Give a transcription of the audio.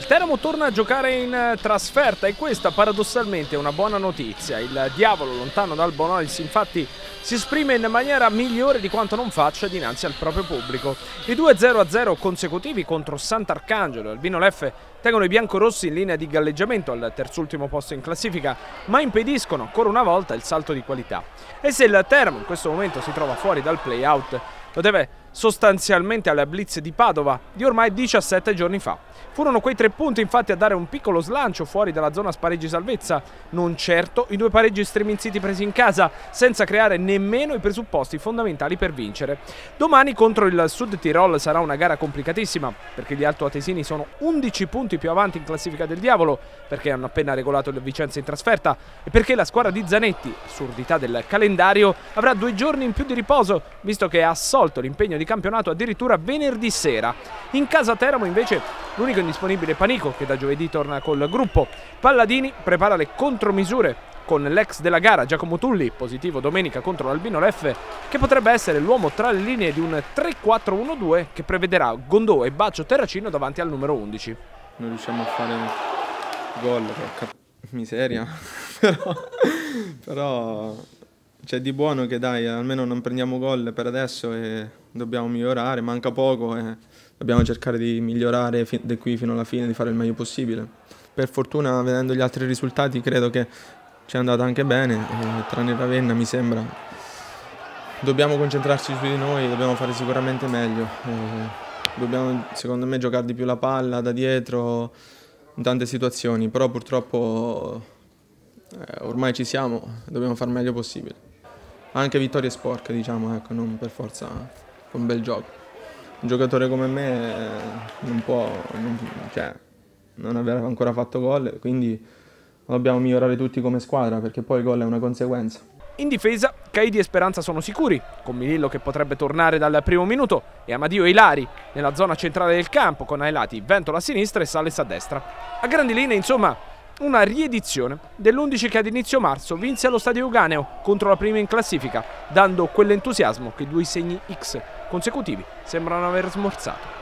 Teramo torna a giocare in trasferta e questa paradossalmente è una buona notizia. Il diavolo lontano dal Bonolis infatti si esprime in maniera migliore di quanto non faccia dinanzi al proprio pubblico. I 2 0-0 consecutivi contro Sant'Arcangelo e Albino Leffe tengono i biancorossi in linea di galleggiamento al terzultimo posto in classifica, ma impediscono ancora una volta il salto di qualità. E se il Teramo in questo momento si trova fuori dal play-out, lo deve sostanzialmente alla blitz di Padova di ormai 17 giorni fa. Furono quei 3 punti infatti a dare un piccolo slancio fuori dalla zona spareggi-salvezza, non certo i 2 pareggi striminziti presi in casa, senza creare nemmeno i presupposti fondamentali per vincere. Domani contro il Sud Tirol sarà una gara complicatissima, perché gli altoatesini sono 11 punti più avanti in classifica del diavolo, perché hanno appena regolato il Vicenza in trasferta e perché la squadra di Zanetti, assurdità del calendario, avrà 2 giorni in più di riposo, visto che ha assolto l'impegno di campionato addirittura venerdì sera. In casa Teramo invece l'unico indisponibile Panico, che da giovedì torna col gruppo. Palladini prepara le contromisure con l'ex della gara Giacomo Tulli, positivo domenica contro l'Albino Leffe, che potrebbe essere l'uomo tra le linee di un 3-4-1-2 che prevederà Gondò e Baccio Terracino davanti al numero 11. Non riusciamo a fare gol, porca miseria, però c'è di buono che dai, almeno non prendiamo gol per adesso e dobbiamo migliorare, manca poco e dobbiamo cercare di migliorare da qui fino alla fine, di fare il meglio possibile. Per fortuna, vedendo gli altri risultati, credo che ci è andata anche bene, tranne Ravenna mi sembra. Dobbiamo concentrarci su di noi, dobbiamo fare sicuramente meglio. Dobbiamo, secondo me, giocare di più la palla da dietro in tante situazioni, però purtroppo ormai ci siamo, dobbiamo fare il meglio possibile. Anche vittorie sporche, diciamo, ecco, non per forza un bel gioco. Un giocatore come me non può non aver ancora fatto gol, quindi dobbiamo migliorare tutti come squadra, perché poi il gol è una conseguenza. In difesa, Caidi e Speranza sono sicuri, con Milillo che potrebbe tornare dal primo minuto e Amadio e Ilari nella zona centrale del campo, con ai lati Ventola a sinistra e Sales a destra. A grandi linee, insomma, una riedizione dell'11 che ad inizio marzo vinse allo Stadio Euganeo contro la prima in classifica, dando quell'entusiasmo che 2 segni X consecutivi sembrano aver smorzato.